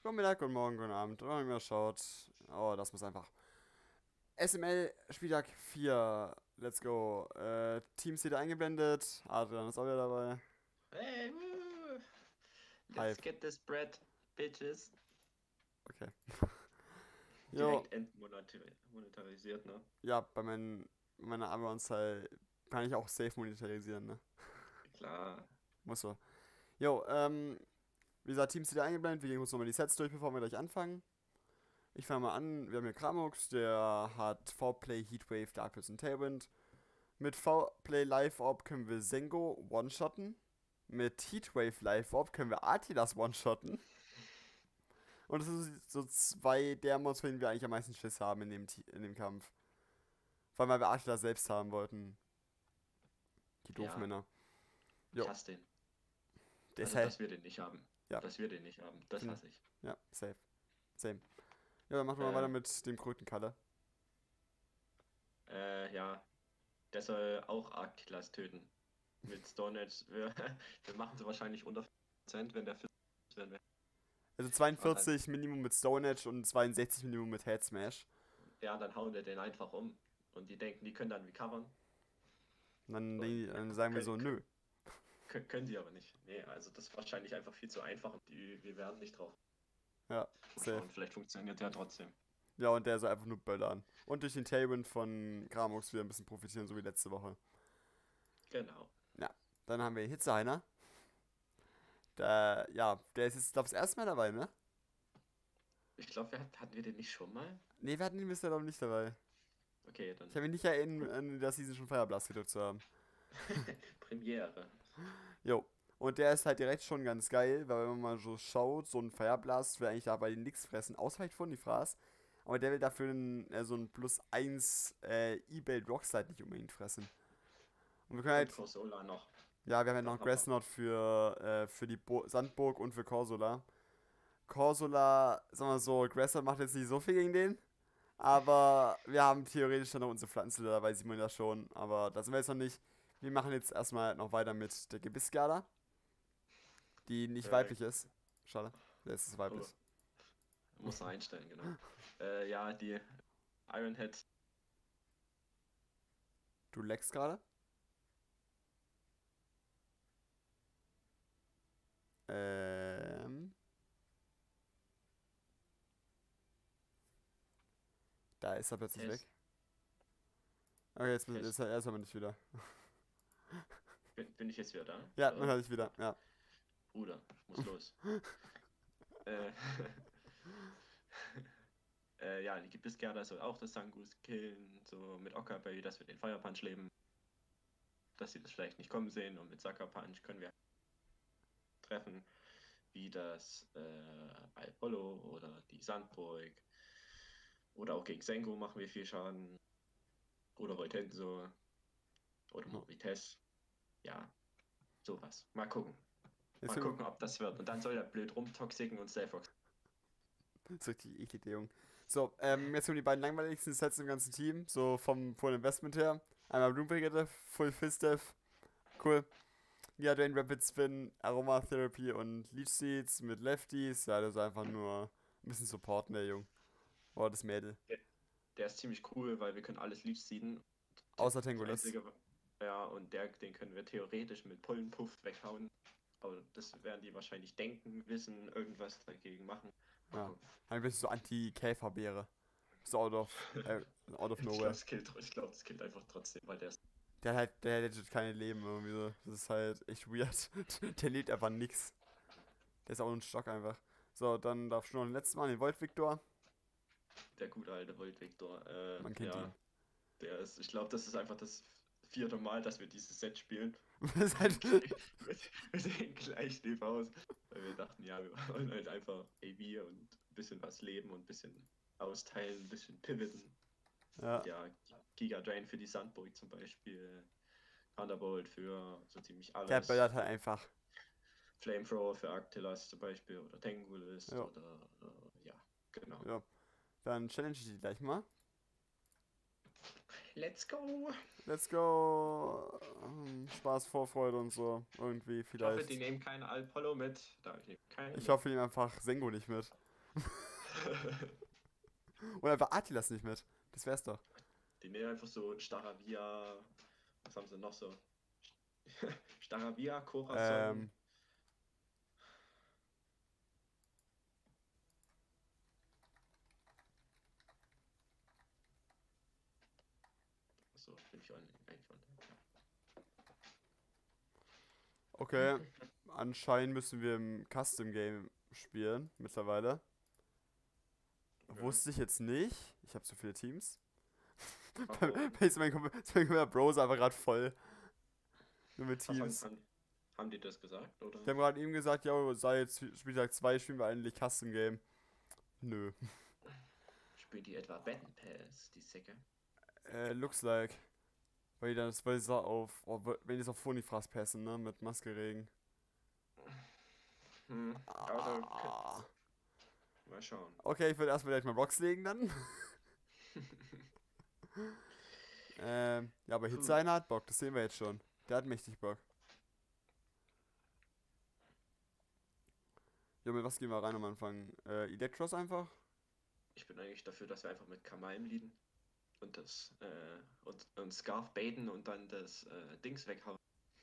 Guten Mittag, guten Morgen, guten Abend. Oder wie man schaut. Oh, das muss einfach. SML Spieltag 4. Let's go. Teams wieder eingeblendet. Adrian ist auch wieder dabei. Hey, woo. Let's Hype. get this bread, bitches. Okay. Jo, Direkt entmonetarisiert, ne? ja, meiner Amazon-Zahl kann ich auch safe monetarisieren, ne? Klar. Muss so. Jo, wie gesagt, Teams wieder eingeblendet. Wir gehen uns nochmal die Sets durch, bevor wir gleich anfangen. Ich fange mal an. Wir haben hier Kramux, der hat V-Play, Heatwave, Darkness und Tailwind. Mit V-Play Live Orb können wir Sengo one-shotten. Mit Heatwave Live Orb können wir Artilas one-shotten. Und das sind so zwei der Mods, von denen wir eigentlich am meisten Schiss haben in dem Kampf. Vor allem, weil wir Artilas selbst haben wollten. Die doofen Ja, Männer. ich Jo, hasse den. Also, deshalb. dass wir den nicht haben. Ja, Dass wir den nicht haben. Das finde. hasse ich. Ja, safe. Same. Ja, dann machen wir mal weiter Ähm, mit dem Krötenkalle. ja. Der soll auch Arctilas töten. Mit Stone Edge. Wir machen sie wahrscheinlich unter 5%, wenn der 40 werden wir. Also Ah, dann, 42 Minimum mit Stone Edge und 62 Minimum mit Head Smash. ja, dann hauen wir den einfach um. Und die denken, die können dann recovern. Und dann, Und dann sagen wir so, nö. können sie aber nicht. Nee, also das ist wahrscheinlich einfach viel zu einfach und wir werden nicht drauf. Ja, Mal safe. schauen, vielleicht funktioniert der trotzdem. Ja, und der soll einfach nur böllern. Und durch den Tailwind von Gramux wieder ein bisschen profitieren, so wie letzte Woche. Genau. Ja, dann haben wir Hitzeheiner. Der ist jetzt, glaube ich, das erste Mal dabei, ne? Ich glaube, hatten wir den nicht schon mal? Ne, wir hatten ihn bisher, glaube ich, nicht dabei. Okay, Ich dann habe mich nicht erinnert, in der Season schon Fireblast gedrückt zu haben. Premiere. Jo. Und der ist halt direkt schon ganz geil, weil wenn man mal so schaut, so ein Fireblast will eigentlich dabei nichts fressen, außer halt von die Fraß. Aber der will dafür so ein plus eins E-Bait Rockslide nicht unbedingt fressen. Und wir können Und halt. Corsola noch. Ja, wir haben ja Dann noch haben wir. Grassnot für die Sandburg und für Corsola. Corsola, sagen wir so, Grassnot macht jetzt nicht so viel gegen den. Aber wir haben theoretisch dann noch unsere Pflanzen dabei, sieht man ja schon. Aber da sind wir jetzt noch nicht. Wir machen jetzt erstmal noch weiter mit der Gebissgarda, die nicht Äh, weiblich ist. Schade. Jetzt ist es weiblich. oh, muss er einstellen, genau. Ja, die Ironhead. Du leckst gerade? Ähm. Da ist er plötzlich weg. Test. Okay, jetzt ist Test. er erst aber nicht wieder. Bin ich jetzt wieder da? Ja, man Hallo? hört dich wieder. Ja. Bruder, muss los. Äh, ja, die Gebissgerda soll auch das Sangus killen. So mit Ockerberry, dass wir den Fire Punch leben. Dass sie das vielleicht nicht kommen sehen. Und mit Sucker Punch können wir treffen. Wie das Apollo oder die Sandburg. Oder auch gegen Sengo machen wir viel Schaden. Oder Voltenso. Oder Oh. Morites. Ja, sowas. Mal gucken. Jetzt Mal bin gucken, ob das wird. Und dann soll der blöd rumtoxiken und Stealth. so richtig eklig, der Junge. So, jetzt kommen die beiden langweiligsten Sets im ganzen Team. So vom Investment her. Einmal Bloom Brigade, Full Fist Death. Cool. Ja, Drain Rapid Spin, Aromatherapy und Leech Seeds mit Lefties. Ja, das ist einfach nur ein bisschen supporten, der Junge. Oh, das Mädel. Der, der ist ziemlich cool, weil wir können alles Leech seeden. Außer Das Tengulis. einzige, ja, und den können wir theoretisch mit Pollenpuff weghauen. Aber das werden die wahrscheinlich denken, wissen, irgendwas dagegen machen. Mal Ja. gucken. Ein bisschen so Anti-Käferbeere. So out of Ich glaube, nowhere. das killt einfach trotzdem, weil der ist. Der hat legit keine Leben irgendwie so. Das ist halt echt weird. Der lebt einfach nix. Der ist auch ein Stock einfach. So, dann darf schon noch ein letztes Mal den Volt Victor. Der gute alte Volt Victor. Man kennt Ja, ihn. der ist. Ich glaube, das ist einfach das vierte Mal, dass wir dieses Set spielen. Das ist halt. Wir sehen gleich lieb aus. Weil wir dachten, ja, wir wollen halt einfach AV und ein bisschen was leben und ein bisschen austeilen, ein bisschen pivoten. Ja. Ja, Giga Drain für die Sandburg zum Beispiel. Thunderbolt für so ziemlich Der alles. böllert halt einfach. Flamethrower für Arctilas zum Beispiel oder Tangulist Ja. oder ja, genau. Ja. Dann challenge ich die gleich mal. Let's go! Let's go. Spaß, Vorfreude und so. Irgendwie Ich hoffe, vielleicht. die nehmen keinen Apollo mit. Da ich nehme keinen Ich mit. hoffe ihm einfach Sengo nicht mit. Oder einfach Attilas nicht mit. Das wär's doch. Die nehmen einfach so Staravia. Was haben sie noch so? Staravia, Corazon. Ähm, So, bin ich eigentlich on. okay. Anscheinend müssen wir im Custom Game spielen mittlerweile. Ja. Wusste ich jetzt nicht. Ich habe zu viele Teams. Warum? Ist mein kompletter Browser einfach gerade voll. Nur mit Was Teams. haben die das gesagt, oder? Die haben gerade eben gesagt, ja, sei jetzt Spieltag 2, spielen wir endlich Custom Game. Nö. Spielen die etwa Battle Pass, die Säcke? Looks like. Weil sie auf, oh, wenn die es auf Phonifras passen, ne, mit Maskeregen. Aber Ah. mal schauen. Okay, ich würde erstmal gleich mal Rocks legen dann. Ja, aber Puh. Hitzeiner hat Bock, das sehen wir jetzt schon. Der hat mächtig Bock. Ja, mit was gehen wir rein am Anfang? Electros einfach? Ich bin eigentlich dafür, dass wir einfach mit Kamaim leaden und und Scarf baiten und dann das Dings weghauen.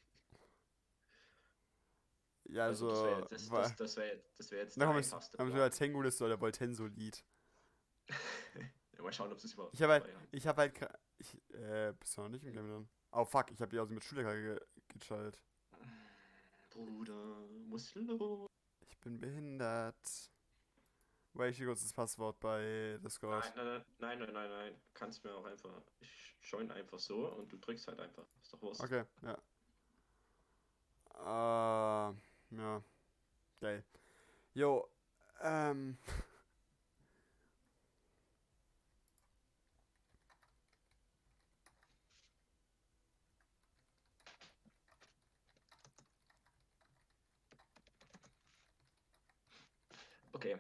Ja, Also das wäre also. jetzt das wär jetzt Dann der haben einfachste wir sogar Tengu-Liste oder Voltenso-Lied. Ja, mal schauen, ob sie es überhaupt Ich habe halt, dabei haben. ich habe halt, bist du noch nicht im Game drin? Oh fuck, ich habe die also mit Schüler geschaltet. Bruder, muss los. Ich bin behindert. Weil ich hier kurz das Passwort bei Discord. Nein. Kannst mir auch einfach. Ich join einfach so und du drückst halt einfach. Ist doch Wurst. Okay, ja. Ja. Geil. Jo, ähm. Okay.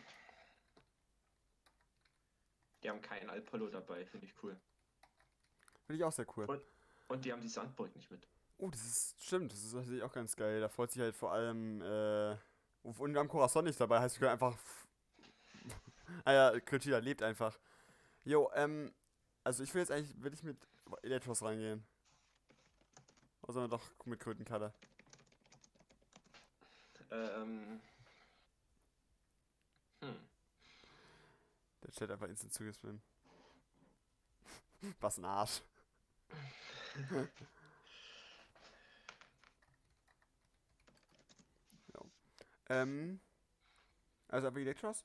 Die haben keinen Alpolo dabei, finde ich cool. Finde ich auch sehr cool. Und die haben die Sandburg nicht mit. Oh, stimmt, das ist natürlich auch ganz geil. Da freut sich halt vor allem, und wir haben Corazon nicht dabei, heißt, wir können einfach. Ah ja, Krötida lebt einfach. Jo, also ich will jetzt eigentlich, will ich mit Electros reingehen. Oder sollen wir doch mit Krötenkalle? Hm. Der Chat einfach instant zugespammt. Was ein Arsch. Jo. Also einfach Electros?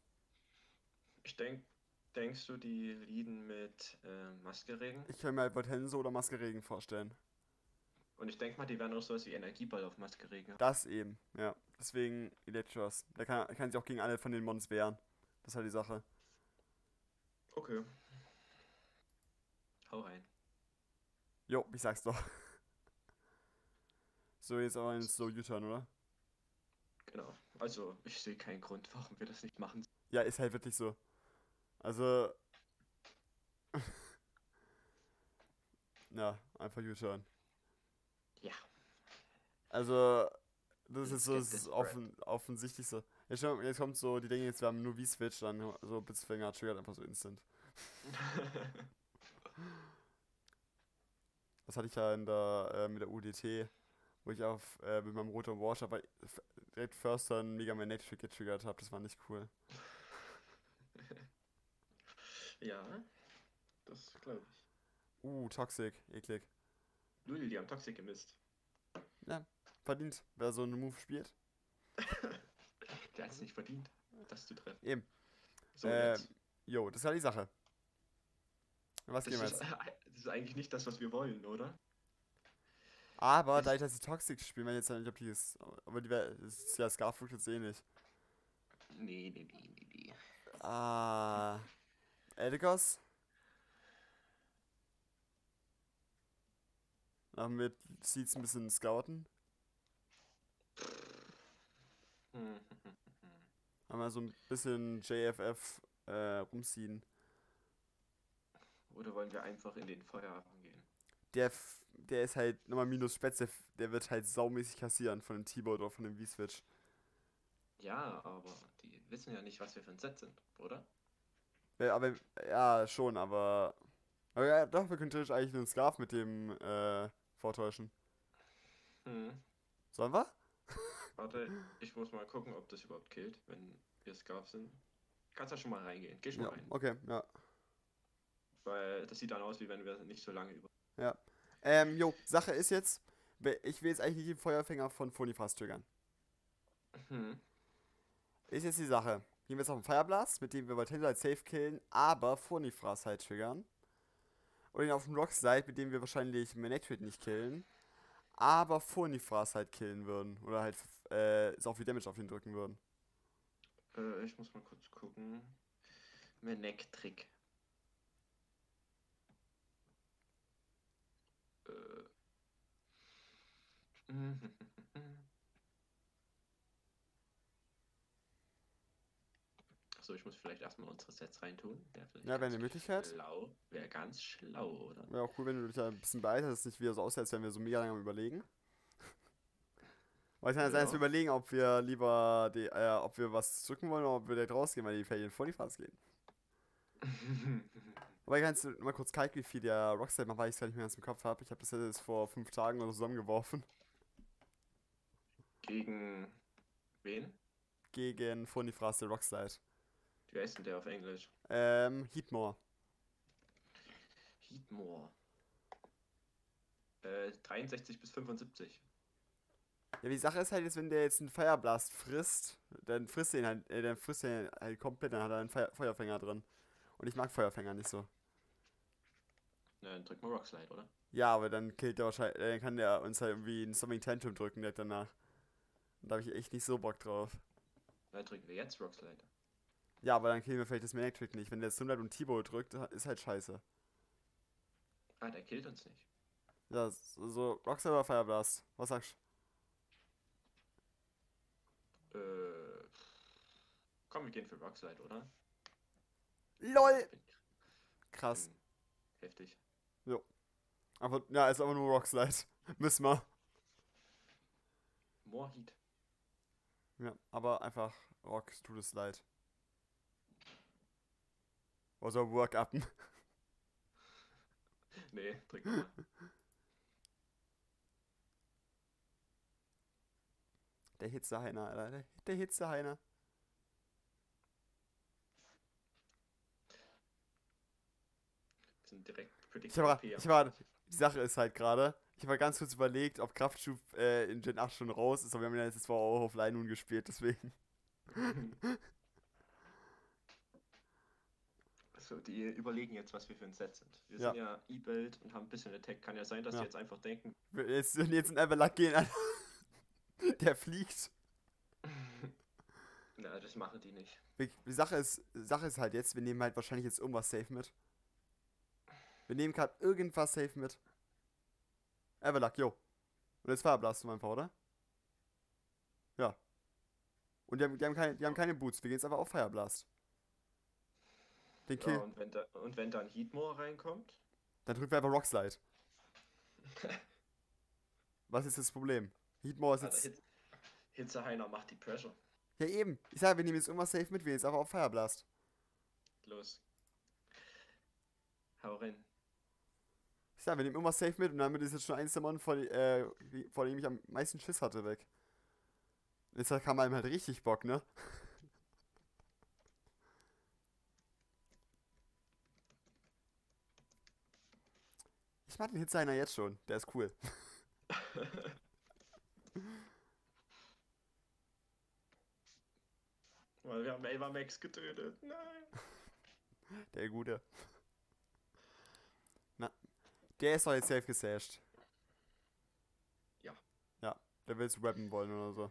Denkst du, die leaden mit Maskeregen? Ich kann mir halt Voltenso oder Maskeregen vorstellen. Und ich denke mal, die werden auch sowas wie Energieball auf Maskeregen haben. Das eben, ja. Deswegen Electros. Der kann sich auch gegen alle von den Mons wehren. Das ist halt die Sache. Okay. Hau rein. Jo, ich sag's doch. So, jetzt aber ein Slow U-Turn, oder? Genau. Also, ich sehe keinen Grund, warum wir das nicht machen. Ja, ist halt wirklich so. Also. Ja, einfach U-Turn. Ja. Also, das ist Let's so get das this offensichtlichste. Jetzt kommt so, die denken jetzt, wir haben nur V-Switch, dann so Blitzfinger triggert einfach so instant. Das hatte ich ja mit der UDT, wo ich mit meinem roten Wash aber direkt First Turn Mega Man Nature getriggert habe. Das war nicht cool. Ja, das glaube ich. Toxic, eklig. Lul, die haben Toxic gemisst. Ja, verdient, wer so einen Move spielt. Der hat es nicht verdient, das zu treffen. Eben. So, jetzt. Jo, das war die Sache. Was Das gehen wir ist, jetzt? das ist eigentlich nicht das, was wir wollen, oder? Aber da ich das die Toxic spielen, weiß ich jetzt ja nicht, ob die ist. Aber das ist ja Scarfruit jetzt eh nicht. Nee. Eldegoss? Machen wir Seeds ein bisschen scouten. Hm. Haben wir so ein bisschen JFF rumziehen. Oder wollen wir einfach in den Feierabend gehen? Der ist halt nochmal minus Spätze, der wird halt saumäßig kassieren von dem T-Board oder von dem V-Switch. Ja, aber die wissen ja nicht, was wir für ein Set sind, oder? Ja, aber, ja, schon, aber ja, doch, wir können theoretisch eigentlich einen Scarf mit dem, vortäuschen. Hm. Sollen wir? Warte, ich muss mal gucken, ob das überhaupt killt, wenn wir Scarf sind. Kannst ja schon mal reingehen. Geh schon Ja, mal rein. okay, ja. Weil das sieht dann aus, wie wenn wir nicht so lange über. Ja. Sache ist jetzt, ich will jetzt eigentlich nicht den Feuerfänger von Fonifras triggern. Hm. Ist jetzt die Sache. Gehen wir jetzt auf den Fireblast, mit dem wir Valtenda als safe killen, aber Fonifras halt triggern. Oder ihn auf den Rockslide, mit dem wir wahrscheinlich Manectrid nicht killen, aber Fonifras halt killen würden. Oder halt so viel Damage auf ihn drücken würden. Ich muss mal kurz gucken. Menek-Trick. So, ich muss vielleicht erstmal unsere Sets reintun. Wäre vielleicht Ja, wäre ganz eine Möglichkeit. schlau. Wäre ganz schlau, oder? Wäre auch cool, wenn du dich da ein bisschen beeilst, dass es nicht wieder so aussieht, als wären wir so mega lange am Überlegen. Weil es kann ja sein, dass wir Ja. überlegen, ob wir lieber ob wir was drücken wollen oder ob wir direkt rausgehen, weil die Ferien vor die Phase gehen. Aber kannst du mal kurz kalten, wie viel der Rockslide macht, weil ich es gar nicht mehr ganz im Kopf habe. Ich habe das jetzt vor 5 Tagen oder so zusammengeworfen. Gegen wen? Gegen Fonifras der Rockslide. Wie heißt denn der auf Englisch? Heatmore. Heatmore. 63 bis 75. Ja, die Sache ist halt jetzt, wenn der jetzt einen Fireblast frisst, dann frisst er ihn halt komplett, dann hat er einen Feuerfänger drin. Und ich mag Feuerfänger nicht so. Na, dann drück mal Rockslide, oder? Ja, aber dann killt der wahrscheinlich, dann kann der uns halt irgendwie einen Summoning Tantrum drücken direkt danach. Und da habe ich echt nicht so Bock drauf. Dann drücken wir jetzt Rockslide. Ja, aber dann killen wir vielleicht das Manectric nicht. Wenn der Sunlight und T-Bow drückt, ist halt scheiße. Ah, der killt uns nicht. Ja, so Rockslide oder Fireblast? Was sagst Äh, komm, wir gehen für Rockslide, oder? du? LOL! Bin, Krass. bin heftig. Jo. Aber, ja, ist aber nur Rockslide. Müssen wir. More Heat. Ja, aber einfach Rock to the Slide. Oder Work upen. Nee, drück mal. Der Hitzeheiner, Alter. Der Hitzeheiner. Wir sind direkt Ich Predicted war, OP am ich war, Start. die Sache ist halt gerade, ich habe ganz kurz überlegt, ob Kraftschub in Gen 8 schon raus ist, aber wir haben ja jetzt zwar auch auf Line nun gespielt, deswegen. Also, die überlegen jetzt, was wir für ein Set sind. Wir Ja. sind ja E-Build und haben ein bisschen Attack. Kann ja sein, dass Ja. die jetzt einfach denken. Wenn jetzt ein Everluck gehen, Alter. Der fliegt. Na, das machen die nicht. Die Sache ist halt jetzt, wir nehmen halt wahrscheinlich jetzt irgendwas safe mit. Wir nehmen gerade irgendwas safe mit. Everluck, yo. Und jetzt Fireblast einfach, oder? Ja. Und die haben keine Boots. Wir gehen jetzt einfach auf Fireblast. Den Ja, Kill. und wenn dann Heatmore reinkommt, Dann drücken wir einfach Rockslide. Was ist das Problem? Heatmore ist Alter, jetzt. Hitzeheiner macht die Pressure. Ja, eben. Ich sage, wir nehmen jetzt irgendwas safe mit. Wir gehen jetzt einfach auf Fireblast. Los. Hau rein. Ich sage, wir nehmen irgendwas safe mit und damit ist jetzt schon eins der Mon, vor dem ich am meisten Schiss hatte, weg. Jetzt kam einem halt richtig Bock, ne? Ich mag den Hitzeiner jetzt schon. Der ist cool. Weil wir haben Ava Max getötet. Nein. Der Gute. Na, der ist doch jetzt safe gesasht. Ja. Ja, der will es rappen wollen oder so.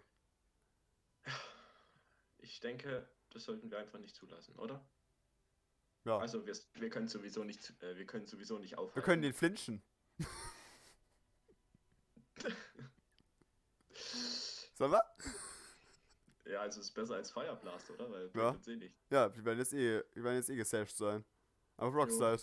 Ich denke, das sollten wir einfach nicht zulassen, oder? Ja. Also wir können sowieso nicht, aufhalten. Wir können den flinchen. Sollen wir? Ja, also es ist besser als Fireblast, oder? Weil Ja. bringt uns eh nicht. Ja, wir werden jetzt eh gesasht sein. Aber Rockslide.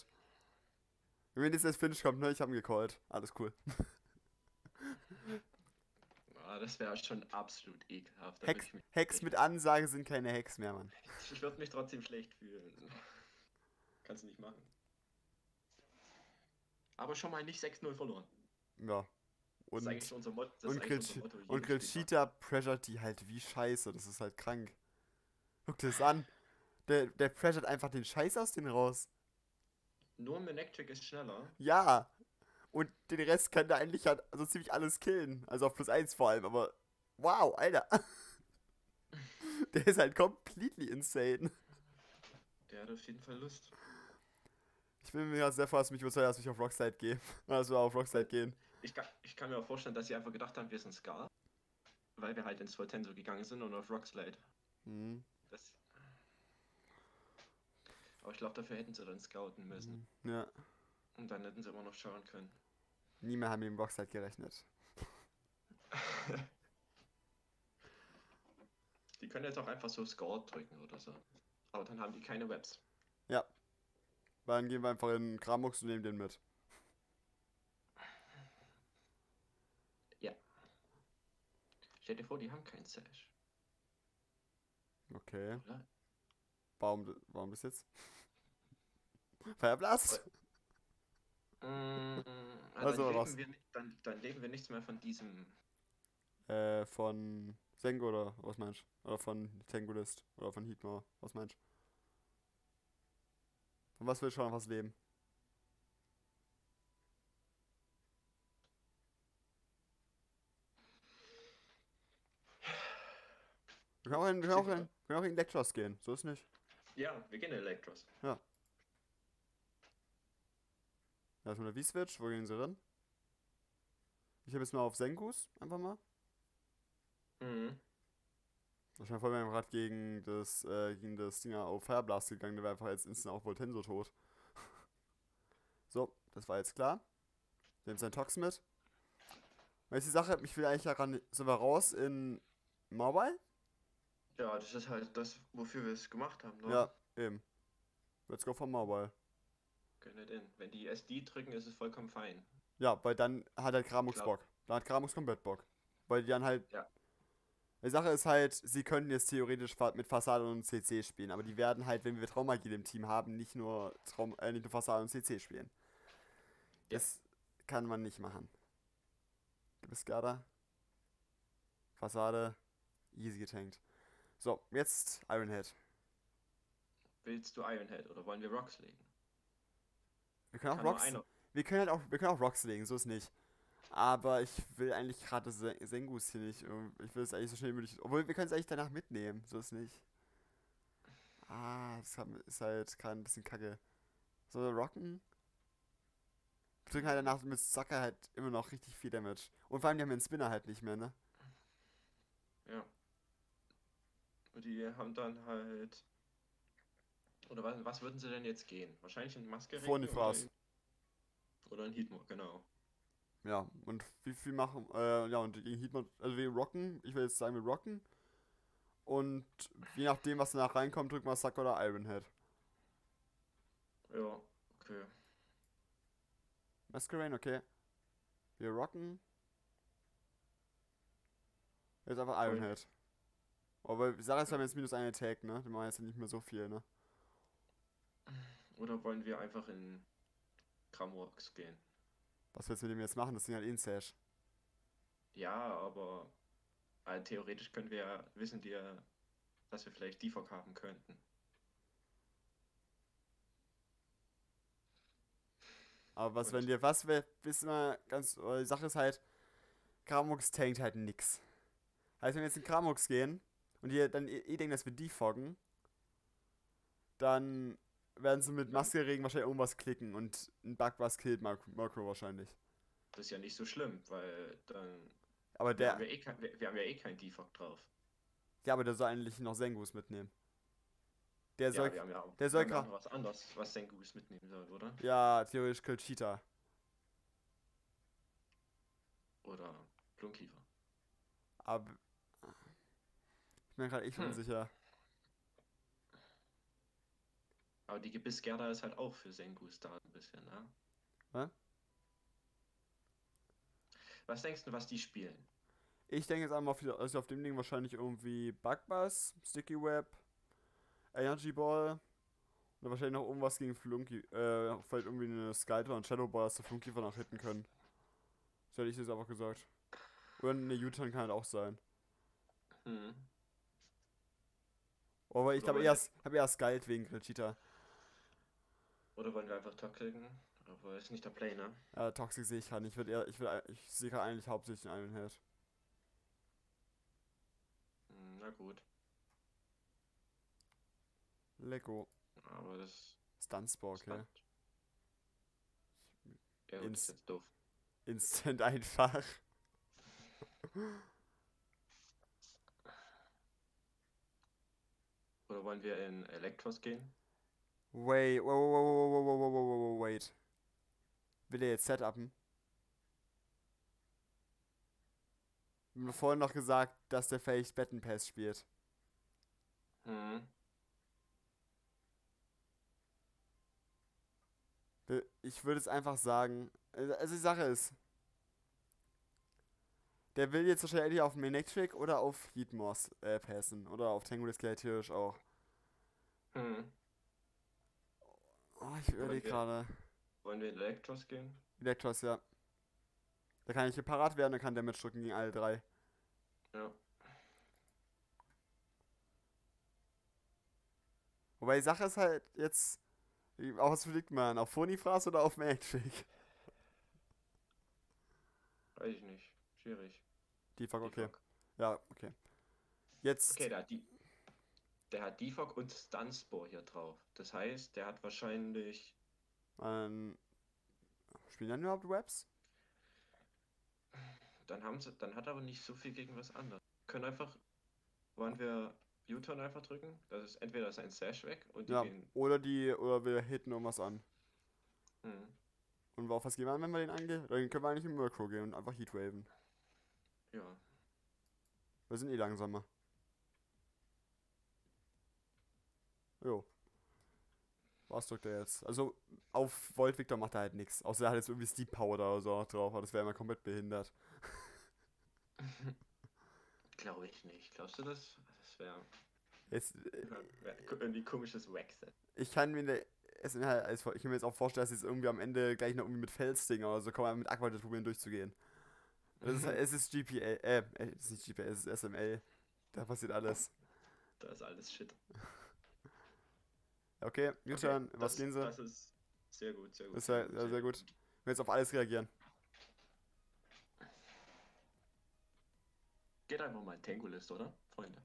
Wenn jetzt das Flinch kommt, ne, ich hab ihn gecallt. Alles cool. das wäre schon absolut ekelhaft. Da würde Hex, ich mich Hex schlecht mit fühlen. Ansage sind keine Hex mehr, Mann. Ich würde mich trotzdem schlecht fühlen. Kannst du nicht machen. Aber schon mal nicht 6-0 verloren. Ja. Das ist Und, eigentlich unser Motto, das ist und, eigentlich unser Motto Und jeden Spieltag. Grilchita pressured die halt wie Scheiße. Das ist halt krank. Guck dir das an. Der pressured einfach den Scheiß aus denen raus. Nur Manectric ist schneller. Ja. Und den Rest kann der eigentlich halt so ziemlich alles killen. Also auf +1 vor allem. Aber wow, Alter. Der ist halt completely insane. Der hat auf jeden Fall Lust. Ich bin mir gerade sehr froh, dass du mich überzeugt hast, dass ich auf Rockslide gehe. Also auf Rockslide gehen. Ich kann mir auch vorstellen, dass sie einfach gedacht haben, wir sind Scar. Weil wir halt ins Voltenso gegangen sind und auf Rockslide. Hm. Das, aber ich glaube, dafür hätten sie dann scouten müssen. Ja. Und dann hätten sie immer noch schauen können. Nie mehr haben wir im Rockslide gerechnet. Die können jetzt auch einfach so Score drücken oder so. Aber dann haben die keine Webs. Ja. Dann gehen wir einfach in Kramux und nehmen den mit. Ja. Stell dir vor, die haben keinen Sash. Okay. Oder? Warum das jetzt? Fireblast? Also, Dann was? leben wir, dann leben wir nichts mehr von diesem. Von Sengo oder was meinst du? Oder von Tangolist oder von Heatmore, was meinst du? Von was willst du noch was leben? Wir können auch in Electros gehen, so ist nicht. Ja, wir gehen in Electros. Ja. Erstmal der V-Switch, wo gehen sie rein? Ich habe jetzt mal auf Senkus, einfach mal. Mhm. Ich bin vorhin gerade gegen das Dinger auf Fireblast gegangen, der war einfach jetzt instant auch Voltenso tot. So, das war jetzt klar. Wir haben seinen Tox mit. Weil die Sache, ich will eigentlich daran, sind wir raus in Mobile? Ja, das ist halt das, wofür wir es gemacht haben, ne? Ja, eben. Let's go von Mobile. Gönne den. Wenn die SD drücken, ist es vollkommen fein. Ja, weil dann hat halt Kramux Glaub- Bock. Dann hat Kramux komplett Bock. Weil die dann halt. Ja. Die Sache ist halt, sie könnten jetzt theoretisch mit Fassade und CC spielen, aber die werden halt, wenn wir Traumagie im Team haben, nicht nur Fassade und CC spielen. Ja. Das kann man nicht machen. Du bist Garda. Fassade. Easy getankt. So, jetzt Ironhead. Willst du Ironhead oder wollen wir Rocks legen? Wir können auch Kann nur Rocks. einer. Wir können auch Rocks legen, so ist nicht. Aber ich will eigentlich gerade Sengus hier nicht. Ich will es eigentlich so schnell wie möglich. Obwohl, wir können es eigentlich danach mitnehmen, so ist nicht. Ist halt gerade ein bisschen kacke. So, Rocken. Wir drücken halt danach mit Sucker halt immer noch richtig viel Damage. Und vor allem, die haben den Spinner halt nicht mehr, ne? Ja. Und die haben dann halt. Oder was würden sie denn jetzt gehen? Wahrscheinlich in Maske Phonifras. oder in Heatmore, genau. Ja, und wie viel machen, ja, und gegen Heatmon, also wir rocken, ich will jetzt sagen, wir rocken. Und je nachdem, was danach reinkommt, drücken wir Sucker oder Ironhead. Ja, okay. Masquerain, okay. Wir rocken. Jetzt einfach Ironhead. Aber die Sache ist, wir haben jetzt minus einen Attack, ne? Den machen jetzt nicht mehr so viel, ne? Oder wollen wir einfach in Kramworks gehen? Was willst du mit dem jetzt machen? Das Ding halt eh ein Sash. Ja, aber theoretisch können wir ja, wissen die ja, dass wir vielleicht Defog haben könnten. Aber was, Und- wenn dir, wissen wir ganz, die Sache ist halt, Kramux tankt halt nix. Heißt, wenn wir jetzt in Kramux gehen und die dann denken, dass wir defoggen, dann werden sie mit Maskeregen wahrscheinlich irgendwas klicken und ein Bug was killt Marco wahrscheinlich. Das ist ja nicht so schlimm, weil dann. Aber Wir der, haben ja eh kein Defog drauf. ja, aber der soll eigentlich noch Sengus mitnehmen. Der Ja, soll, wir haben ja, der wir soll haben ja auch gra- noch was anderes, was Sengus mitnehmen soll, oder? ja, theoretisch killt Cheetah. Oder Blumenkiefer. Aber, ich bin gerade echt unsicher. Aber die Gebissgerda ist halt auch für Sengus da ein bisschen, ne? Was? Was denkst du, was die spielen? Ich denke jetzt einmal also auf dem Ding wahrscheinlich irgendwie Bugbass, Sticky Web, Energy Ball und wahrscheinlich noch irgendwas gegen Flunky. Vielleicht irgendwie eine Skyter und Shadow Ball, dass der Flunky noch hitten können. So hätte ich das einfach gesagt. Oder eine U-Turn kann halt auch sein. Hm. Aber ich Oder glaube wollen wir, hab eher Skylt wegen Cheetah. oder wollen wir einfach Toxiken? Aber ist nicht der Play, ne? Toxic sehe ich halt nicht. Ich sehe gerade eigentlich hauptsächlich einen Iron Head. Na gut. Lecko. Aber das Stunspore, ist okay. dann. Ja, gut, das ist jetzt doof. Instant einfach. Oder wollen wir in Elektros gehen? Wait. Will er jetzt setupen? Wir haben vorhin noch gesagt, dass der vielleicht Battle Pass spielt. Hm. Ich würde es einfach sagen. Also die Sache ist, der will jetzt wahrscheinlich auf Manectric oder auf Heatmoss passen. Oder auf Tangulis geht theoretisch auch. Hm. Oh, ich überlege gerade. Wollen wir in Elektros gehen? Electros, ja. Da kann ich hier parat werden und kann Damage drücken gegen alle drei. Ja. Wobei die Sache ist halt jetzt, auf was fliegt man? Auf Phonifras oder auf Manectric? Weiß ich nicht. Schwierig. Defog, okay. Defog. Ja, okay. Jetzt. Okay, der hat Defog und Stunspore hier drauf. Das heißt, der hat wahrscheinlich. Spielen dann überhaupt Webs? Dann hat er aber nicht so viel gegen was anderes. Können einfach. Wollen wir U-Turn einfach drücken? Das ist entweder sein Sash weg und die Ja, gehen. oder wir hitten irgendwas an. Hm. Und auf was gehen wir an, wenn wir den angehen? Dann können wir eigentlich im Murkrow gehen und einfach Heatwaven. Ja. Wir sind eh langsamer. Jo. Was drückt er jetzt? Also, auf Volt Victor macht er halt nichts. Außer er hat jetzt irgendwie Steep Powder oder so drauf, aber das wäre immer komplett behindert. Glaube ich nicht. Glaubst du das? Das wäre Jetzt, irgendwie komisches Wackset. ich kann mir ne, es halt, ich kann mir jetzt auch vorstellen, dass jetzt irgendwie am Ende gleich noch irgendwie mit Felsdinger oder so kommen wir mit Aqua probieren durchzugehen. Es ist GPA, es ist nicht GPA, es ist SML. Da passiert alles. Da ist alles Shit. Okay, U-Turn, Okay, was gehen sie? das ist sehr gut, sehr gut. Das ist ja sehr gut. Wir jetzt auf alles reagieren. Geht einfach mal in Tangolist, oder? Freunde.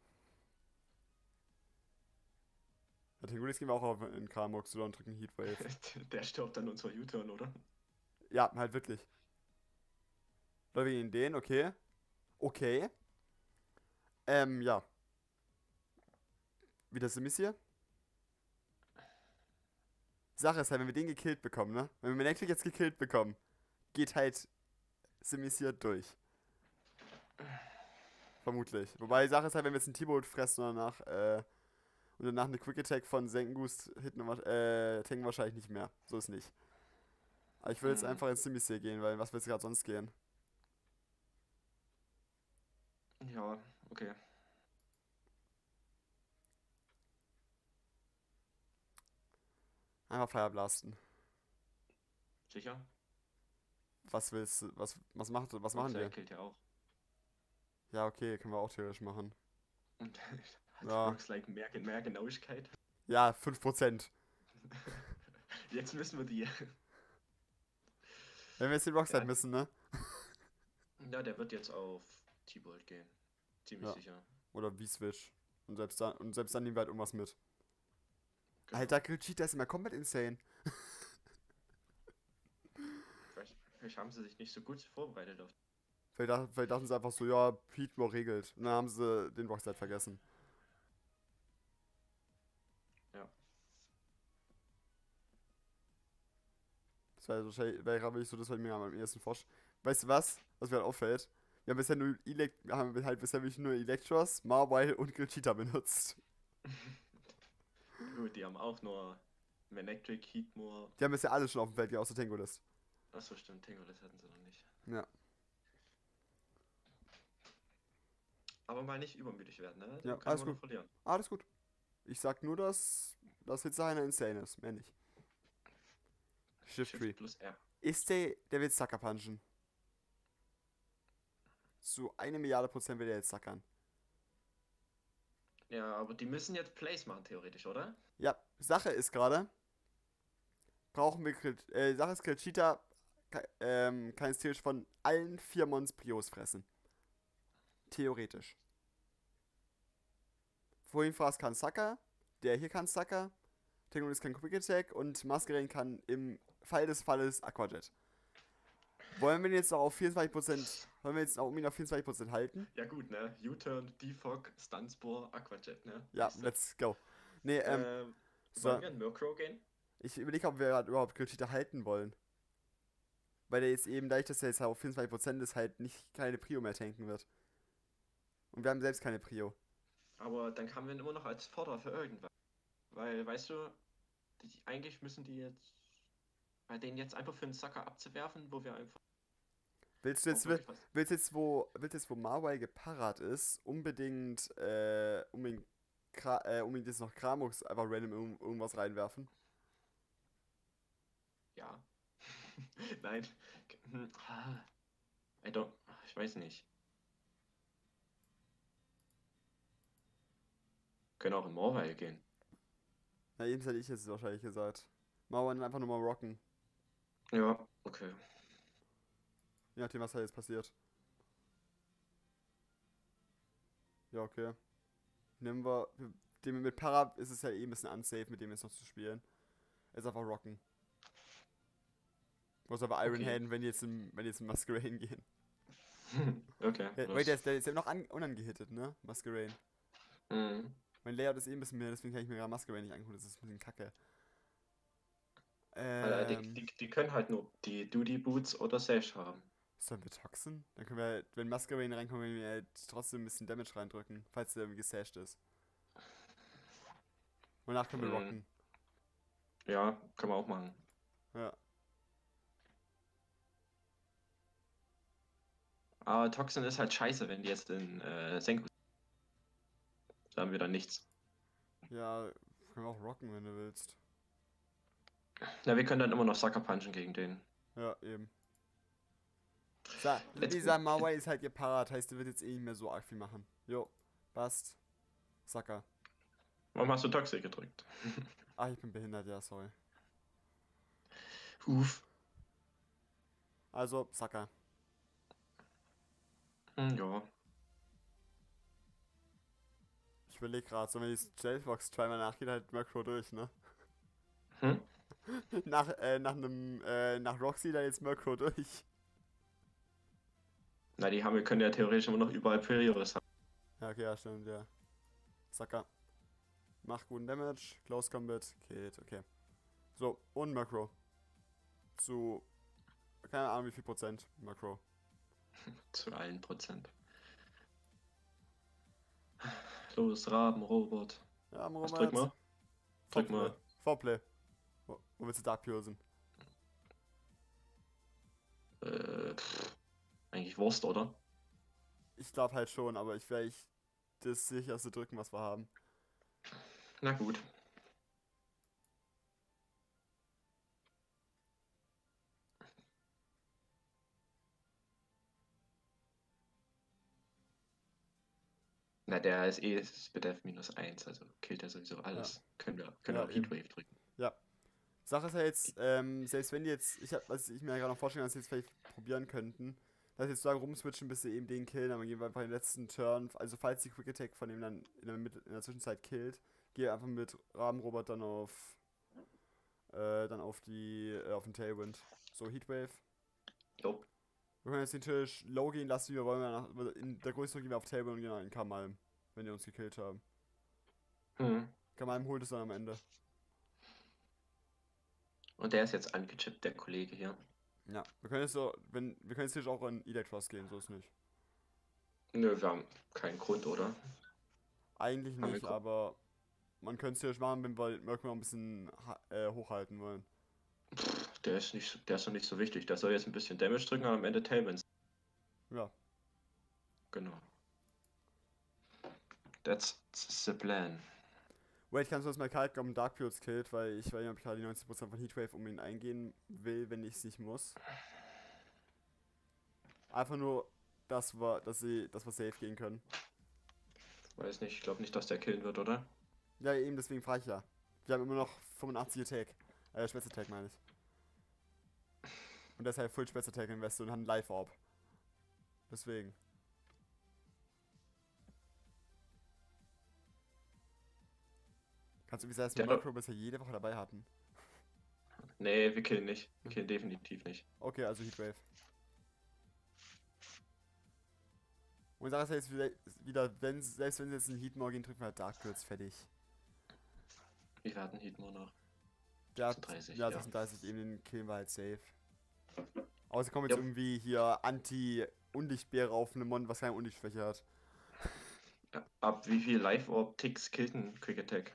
Ja, Tengulis gehen wir auch auf in Kramux oder und drücken Heatwave. Der stirbt dann unser U-Turn, oder? Ja, halt wirklich. Oder wir gehen den, okay. Okay. Ja. Wieder Simis hier. Sache ist halt, wenn wir den gekillt bekommen, ne? Wenn wir Manectric jetzt gekillt bekommen, geht halt Simis hier durch. Vermutlich. Wobei die Sache ist halt, wenn wir jetzt einen T-Bolt fressen und danach eine Quick Attack von Senkengoost hitten, tanken wahrscheinlich nicht mehr. So ist nicht. Aber ich will jetzt einfach ins Simis hier gehen, weil was willst du gerade sonst gehen? Ja, okay. Einfach Fire blasten. Sicher? Was willst du, was machen Der wir? killt ja auch. Ja, okay, können wir auch theoretisch machen. Und hat Ja. Roguelike mehr Genauigkeit. Ja, 5%. Jetzt müssen wir die. Wenn wir jetzt den Rockside Ja. müssen, ne? Ja, der wird jetzt auf T-Bolt gehen. Ziemlich Ja. sicher. Oder V-Switch. Und selbst dann nehmen wir halt irgendwas mit. Genau. Alter, Cheetah ist immer komplett insane. Vielleicht haben sie sich nicht so gut vorbereitet auf. Vielleicht dachten sie einfach so, ja, Heatmore regelt. Und dann haben sie den Rockside vergessen. Ja. Das wäre gerade wirklich so das, was ich mir am ersten vorstelle. Weißt du was? Was mir halt auffällt? Wir haben halt bisher wirklich nur Electros, Mawile und Cheetah benutzt. Gut, die haben auch nur Manectric, Heatmore. Die haben bisher alle schon auf dem Feld, außer Tangolist. Achso, stimmt, Tangolis hatten sie noch nicht. Ja. aber mal nicht übermütig werden, ne? Ja, Der kann alles immer noch gut. verlieren. Alles gut. Ich sag nur, dass das jetzt einer insane ist. Mehr nicht. Shift Tree. Shift plus R. Der wird Sucker punchen. Zu 1 Milliarde% wird er jetzt suckern. Ja, aber die müssen jetzt Plays machen, theoretisch, oder? Ja, Sache ist gerade, Sache ist gerade, Cheetah kann jetzt theoretisch von allen 4 Mons Prios fressen. Theoretisch. Vorhin Fras kann Sucker, der hier kann Sucker, Technologist kann Quick Attack und Masquerain kann im Fall des Falles Aquajet. Wollen wir ihn jetzt noch auf 24%, wollen wir jetzt auch um ihn auf 24% halten? Ja gut, ne? U-Turn, Defog, Stunspore, Aquajet, ne? Ja, Nächste. let's go. Nee, Wollen so, wir einen Murkrow gehen? ich überlege, ob wir gerade überhaupt Cheetah halten wollen. Weil der jetzt eben, dadurch, dass er jetzt auf 24% ist, halt nicht keine Prio mehr tanken wird. Und wir haben selbst keine Prio. Aber dann haben wir ihn immer noch als Vorder für irgendwas. Weil, weißt du, eigentlich müssen die jetzt bei denen jetzt einfach für einen Sucker abzuwerfen, wo wir einfach Willst du auch jetzt, wirklich was. willst jetzt, wo Marwai geparert ist, unbedingt jetzt noch Kramux einfach random irgendwas reinwerfen? Ja. Nein. Ich weiß nicht. Können auch in Morvale gehen. Na, eben hätte ich jetzt wahrscheinlich gesagt. Marwai einfach nur mal rocken. Ja, okay. Je nachdem, was da jetzt passiert. Ja, okay. Nehmen wir. Dem mit Para ist es ja eh ein bisschen unsafe, mit dem jetzt noch zu spielen. Jetzt einfach rocken. Muss aber Iron Okay. Hand, wenn die jetzt in Masquerain gehen. Okay. Ja, wait, der ist ja noch unangehittet, ne? Masquerain. Mhm. Mein Layout ist eh ein bisschen mehr, deswegen kann ich mir gerade Masquerain nicht angucken. Das ist ein bisschen kacke. Weil die können halt nur die Duty Boots oder Sash haben. Sollen wir Toxin? Dann können wir halt, wenn Masquerain reinkommt, können wir halt trotzdem ein bisschen Damage reindrücken, falls der irgendwie gesashed ist. Und danach können wir Mhm. rocken. Ja, können wir auch machen. Ja. Aber Toxin ist halt scheiße, wenn die jetzt in Senku. Da haben wir dann nichts. Ja, können wir auch rocken, wenn du willst. Na, wir können dann immer noch Sucker punchen gegen den. Ja, eben. Let's Dieser go. Mawai ist halt gepaart, heißt, der wird jetzt eh nicht mehr so arg viel machen. Jo, passt. Sucker. Warum hast du Toxic gedrückt? Ach, ich bin behindert, ja, sorry. Huf. Also, Sucker. Ja. Ich überlege gerade, so wenn die Stealthbox zweimal nachgeht, halt Murkrow durch, ne? Hm? Nach Roxy da jetzt Murkrow durch. Na, wir können ja theoretisch immer noch überall Perioris haben. Ja, okay, ja, stimmt, ja. Sucker. Macht guten Damage, Close Combat, killt, okay. So, und Murkrow. Zu, keine Ahnung wie viel Prozent Murkrow. Zu allen Prozent. Los, Raben, Robot. Ja, Was drück mal? Drück mal. Vorplay. Wo willst du Dark Piercing? Eigentlich Wurst, oder? Ich glaube halt schon, aber ich werde das sicherste drücken, was wir haben. Na gut. Na, der ist eh SPDF -1, also killt er sowieso alles. Können wir Ja, auch Heatwave drücken. Ja. Sache ist ja jetzt, selbst wenn die jetzt, was ich mir ja gerade noch vorstellen kann, dass sie jetzt vielleicht probieren könnten, dass sie jetzt sagen, rumswitchen, bis sie eben den killen, aber gehen wir einfach den letzten Turn, also falls die Quick Attack von dem dann in der Zwischenzeit killt, gehe einfach mit Rabenrobot dann auf den Tailwind. So, Heatwave. Jo. Wir können jetzt den Tisch low gehen lassen, wie wir wollen. In der Größe gehen wir auf Tailwind und gehen in Kamalm, wenn die uns gekillt haben. Mhm. Kamalm holt es dann am Ende. Und der ist jetzt angechippt, der Kollege hier. Ja, wir können jetzt hier auch in Electros gehen, so ist nicht. Nö, wir haben keinen Grund, oder? Eigentlich Haben wir nicht, aber man könnte es hier machen, wenn wir Merkman ein bisschen hochhalten wollen. Der ist noch nicht so wichtig. Der soll jetzt ein bisschen Damage drücken, aber am Ende Tailwinds. Ja. Genau. That's the plan. Wait, kannst du das mal kalt kommen, Dark Pulse killt, weil ich weiß nicht, ob ich gerade die 90% von Heatwave um ihn eingehen will, wenn ich es nicht muss. Einfach nur, dass wir safe gehen können. Weiß nicht, ich glaube nicht, dass der killen wird, oder? Ja, eben, deswegen frage ich ja. Wir haben immer noch 85 Attack. Spätz-Attack meine ich. Und deshalb Full Spätz-Attack Invest und hat einen Live-Orb. Deswegen. Kannst du wie gesagt, Der dass wir hat Murkrow bisher jede Woche dabei hatten? Nee, wir killen nicht. Wir killen definitiv nicht. Okay, also Heatwave. Und sag es jetzt wieder, selbst wenn sie jetzt einen Heatmore gehen, drücken wir halt Dark Pulse fertig. Wir hatten Heatmore noch. Ja, 36, ja, ja. 36, eben den killen wir halt safe. Außer kommt jetzt Jupp. irgendwie hier Anti-Undichtbeere auf eine Mon, was keine Undichtschwäche hat. Ab wie viel Live-Orb-Ticks killt ein Quick Attack?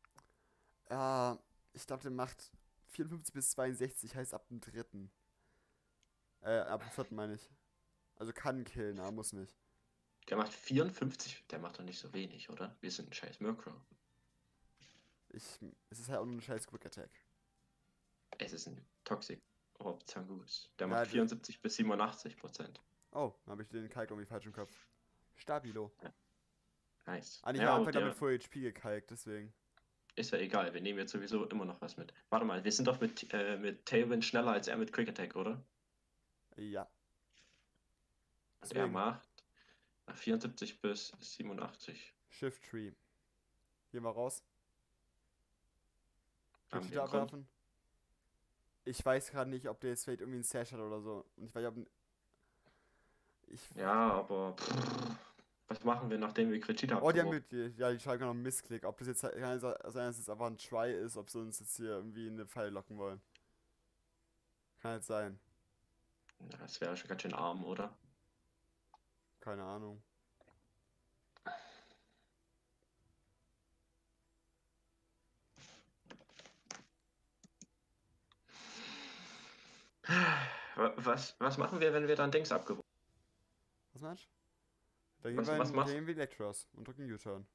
Ich glaube, der macht 54 bis 62, heißt ab dem dritten. Ab dem vierten meine ich. Also kann killen, aber muss nicht. Der macht 54. Der macht doch nicht so wenig, oder? Wir sind ein scheiß Murkrow. Es ist halt auch nur ein scheiß Quick Attack. Es ist ein Toxic Orb Zangoose. Der Ja, macht 74 bis 87%. Oh, dann habe ich den Kalk irgendwie falsch im Kopf. Stabilo. Nice. Ich Ja, habe und einfach der damit Full HP gekalkt, deswegen. ist ja egal. Wir nehmen jetzt sowieso immer noch was mit. Warte mal, wir sind doch mit Tailwind schneller als er mit Quick Attack, oder? Ja. Und er Deswegen. macht 74 bis 87. Shift Tree. Gehen wir raus. Am Cheetah dem Grund. abwerfen. Ich weiß gerade nicht, ob der jetzt vielleicht irgendwie einen Sash hat oder so. Und ich weiß nicht, ob. Ja, aber was machen wir, nachdem wir Kritik Oh, die haben abgeworfen? die schreiben gerade noch einen Missklick. Ob das jetzt kann sein, dass es jetzt einfach ein Try ist, ob sie uns jetzt hier irgendwie in eine Falle locken wollen. Kann halt sein. Ja, das wäre schon ganz schön arm, oder? Keine Ahnung. Was machen wir, wenn wir dann Dings abgeworfen Was meinst du? Da gehen Was- wir was in, machst- gehen wir Electros und drücken U-Turn.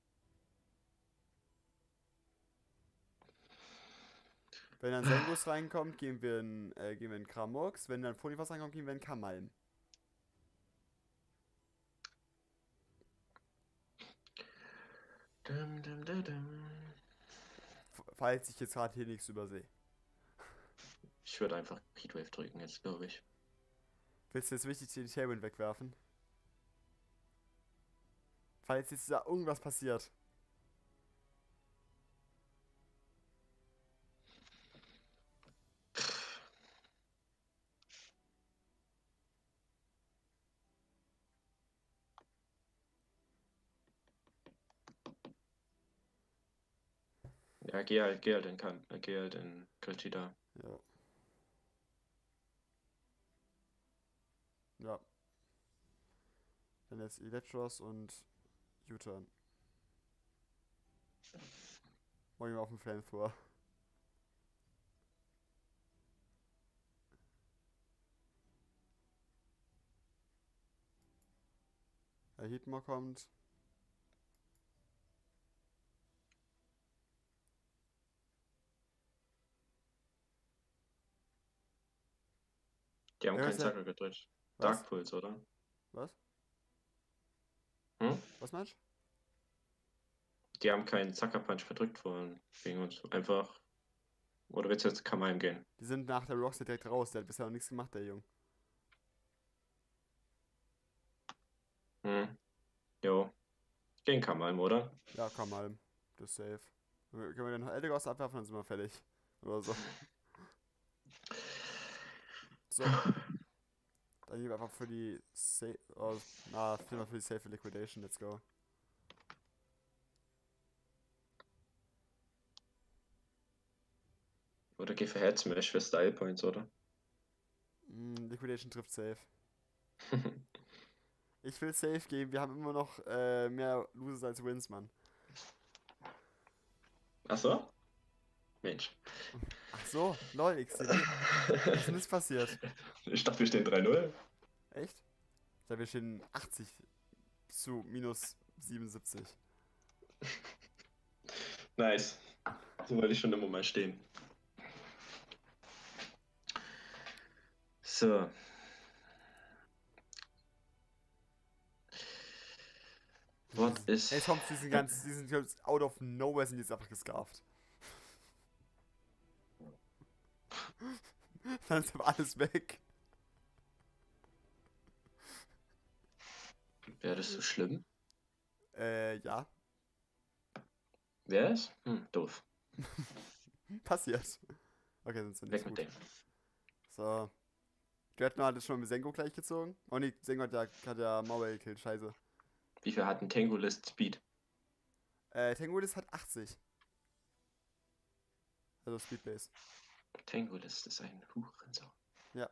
Wenn dann Sengus reinkommt, gehen wir in Kramux. Wenn dann Ponyfass reinkommt, gehen wir in Kamalm. Falls ich jetzt gerade hier nichts übersehe. Ich würde einfach Heatwave drücken jetzt, glaube ich. Willst du jetzt wichtig die Tailwind wegwerfen? Falls jetzt da irgendwas passiert. Ja, geh halt in Kritika. Ja. Ja. Dann jetzt Electros und U-Turn. Morgen auf dem Fan vor. Der Hitmore kommt. Die haben Ja, keinen ist ja- Zacker gedrückt. Was? Dark Pulse, oder? Was? Hm? Was meinst du? Die haben keinen Sucker Punch verdrückt vorhin gegen uns. Einfach. Oder willst du jetzt Kamal gehen? Die sind nach der Rockset direkt raus. Der hat bisher noch nichts gemacht, der Junge. Hm. Jo. Gegen Kamal, oder? Ja, komm mal. Das ist safe. Können wir den noch Eldegoss abwerfen, dann sind wir fertig. Oder so. So. Dann gehen wir einfach für die Safe. Oh, für die Safe Liquidation. Let's go. Oder geh für Head Smash für Style Points, oder? Liquidation trifft safe. Ich will safe geben. Wir haben immer noch mehr Losers als Wins, Mann. Achso? Mensch. Ach so, lol, XD. Was ist denn das passiert? Ich dachte, wir stehen 3-0. Echt? Ich dachte, wir stehen 80 zu minus 77. Nice. So wollte ich schon immer mal stehen. So. What is. Ey, Tom, die sind ganz out of nowhere, sind jetzt einfach gescarft. Dann ist aber alles weg. Wäre das so schlimm? Ja. Wäre es? Doof. Passiert. Okay, sind sie nicht Weg mit gut. dem. So. Dreadnought hat es schon mit Sengo gleichgezogen. Oh nee, Sengo hat ja Mauer gekillt, scheiße. Wie viel hat ein Tangolist Speed? Tengulis hat 80. Also Speedbase. Tangolist ist ein Hurensohn. Ja.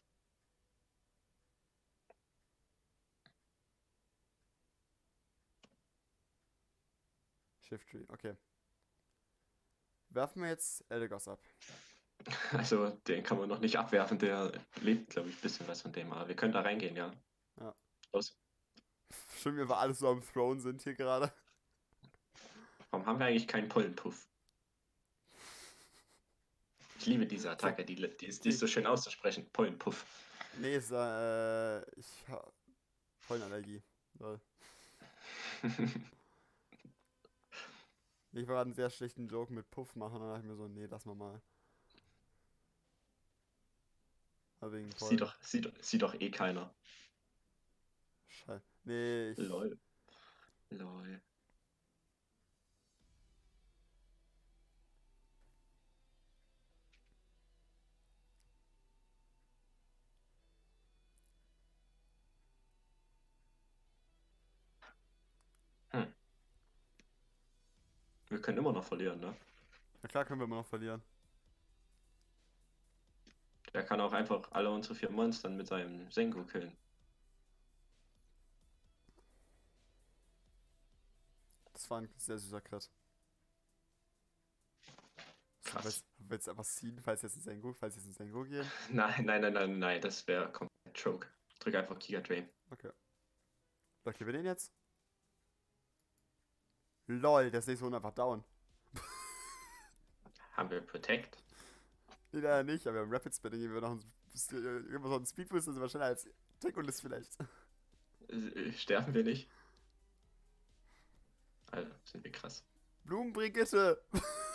Shift Tree, okay. Werfen wir jetzt Eldegoss ab. Also, den kann man noch nicht abwerfen, der lebt, glaube ich, ein bisschen was von dem, aber wir können da reingehen, ja. Ja. Los. Schön, wie wir alle so am Throne sind hier gerade. Warum haben wir eigentlich keinen Pollenpuff? Ich liebe diese Attacke, die ist so schön auszusprechen. Pollenpuff. Nee, ich hab Pollenallergie. Lol. Ich war gerade einen sehr schlechten Joke mit Puff machen, dann dachte ich mir so, nee, lass mal. Aber wegen Pollen. Sieht doch eh keiner. Scheiße. Nee, Lol. Wir können immer noch verlieren, ne? Na klar können wir immer noch verlieren. Der kann auch einfach alle unsere 4 Monstern mit seinem Senku killen. Das war ein sehr süßer Crit. Krass. Willst du jetzt einfach ziehen, falls jetzt ein Sengo gehen? Nein, das wäre komplett Choke. Drück einfach Giga Drain. Okay. Blockieren wir den jetzt? LOL, der ist nicht so einfach down. Haben wir Protect? Nee, leider nicht, aber wir haben Rapid Spinning, geben wir noch einen Speedboost, sind wir schneller als Tech-List vielleicht. Sterben wir nicht? Also, sind wir krass. Blumenbrigitte!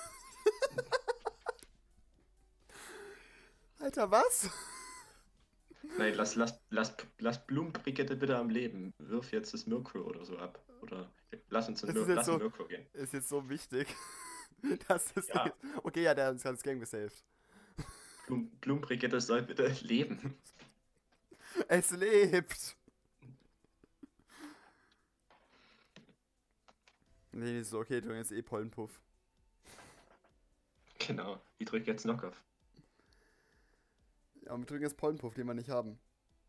Alter, was? Nein, lass Blumenbrigitte bitte am Leben. Wirf jetzt das Mirko oder so ab. Oder lass uns lass Mirko gehen. Ist jetzt so wichtig, dass das Ja. Okay, ja, der hat uns das Game gesaved. Blumenbrigitte soll bitte leben. Es lebt! Nee, ist so, okay, du hast jetzt Pollenpuff. Genau, ich drücke jetzt Knockoff. Ja, wir drücken jetzt Pollenpuff, den wir nicht haben.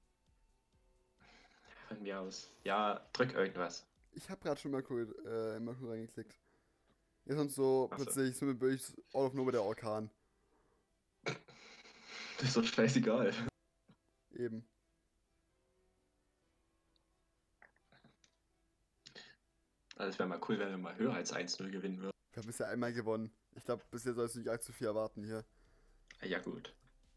Von mir aus. Ja, drück irgendwas. Ich habe gerade schon in Merkur reingeklickt. Jetzt sonst so Ach so. plötzlich so mit Birch all of nowhere der Orkan. Das ist doch scheißegal. Eben. Also es wäre mal cool, wenn wir mal höher als 1-0 gewinnen würden. Wir haben bisher einmal gewonnen. Ich glaube, bisher sollst du nicht allzu viel erwarten hier. Ja gut.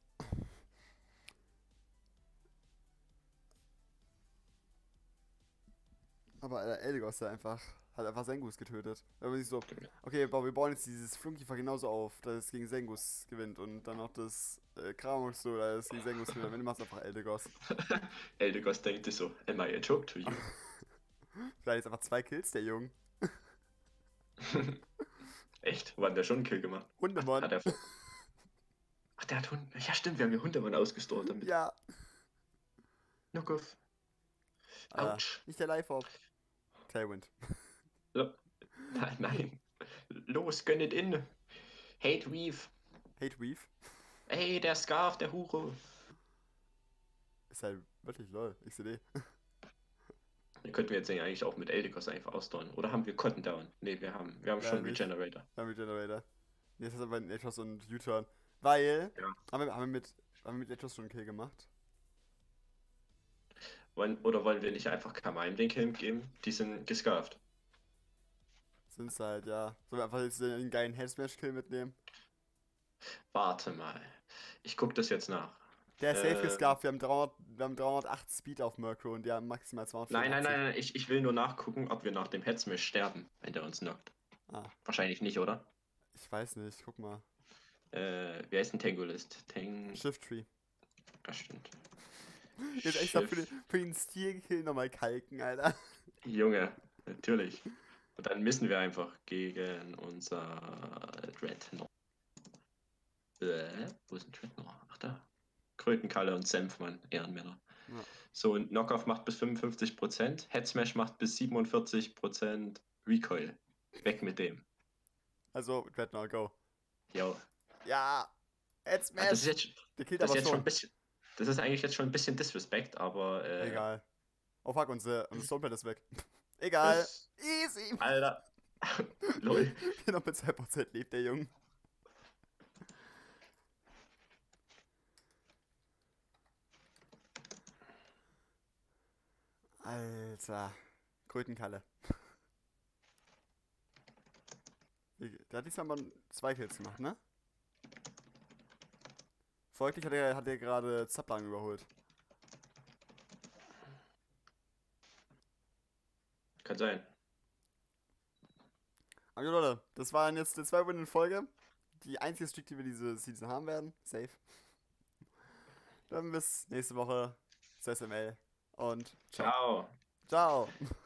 Aber Eldegoss hat einfach Sengus getötet. Wenn man sich so, okay, wir bauen jetzt dieses Flunkifer genauso auf, dass es gegen Sengus gewinnt und dann noch das Kramox so, dass es gegen Sengus gewinnt. Am Ende machst du einfach Eldegoss. Eldegoss denkt sich so, am I a joke to you? Vielleicht jetzt einfach 2 Kills, der Junge. Echt? Wann hat der schon einen Kill gemacht? Hundemann. Hat er... Ach, der hat Hunde. Ja stimmt, wir haben ja Hundemann ausgestorben damit. Ja. Knockoff. Ah, Autsch. nicht der Live-Hop. Tailwind. Nein. Los, gönn it in. Hate Weave. Hate Weave. Ey, der Scarf, der Hure. Ist halt wirklich lol. XCD. Den könnten wir jetzt eigentlich auch mit Eldegoss einfach ausdauern. Oder haben wir Cotton Down? Ne, wir haben schon nicht. Regenerator. Wir haben Regenerator. Nee, jetzt ist aber ein Ethos und U-Turn. Weil, Ja. haben wir mit Ethos schon einen Kill gemacht? Oder wollen wir nicht einfach Kamine den Kill geben? Die sind gescarft. Sind's halt, ja. Sollen wir einfach jetzt den geilen Head-Smash-Kill mitnehmen? Warte mal. Ich guck das jetzt nach. Der ist safe Ähm, gescarft, wir haben 308 Speed auf Murkrow und die haben maximal nein, nein, 284. nein, nein, ich will nur nachgucken, ob wir nach dem Headsmash sterben, wenn der uns knockt. Ah, Wahrscheinlich nicht, oder? ich weiß nicht, guck mal. Wie heißt ein Tangolist? Shift Tree. Das stimmt. Jetzt extra Schiff. für den Stil-Kill nochmal kalken, Alter. Junge, natürlich. Und dann müssen wir einfach gegen unser Dreadnought. Wo ist ein Dreadnought? Ach da. Krötenkalle und Senfmann, Ehrenmänner. Ja. So, und Knockoff macht bis 55%, Headsmash macht bis 47% Recoil. Weg mit dem. Also, Dreadnought, go. Jo. Ja, Head Ah, Das ist Smash. jetzt, Der killt das ist aber jetzt schon schon. ein bisschen. Das ist eigentlich jetzt schon ein bisschen Disrespect, aber Egal. Oh fuck, unser Stonepad ist weg. Egal. das, Easy. Alter. Lol. Hier noch mit 2% lebt der Junge. Alter. Krötenkalle. Der hat diesmal mal 2 Kills gemacht, ne? Folglich hat er gerade Zaplang überholt. Kann sein. Aber ja, Leute, das waren jetzt die 2 Win in Folge. Die einzige Streak, die wir diese Season haben werden. Safe. Dann bis nächste Woche. SML. Und ciao. Ciao. Ciao.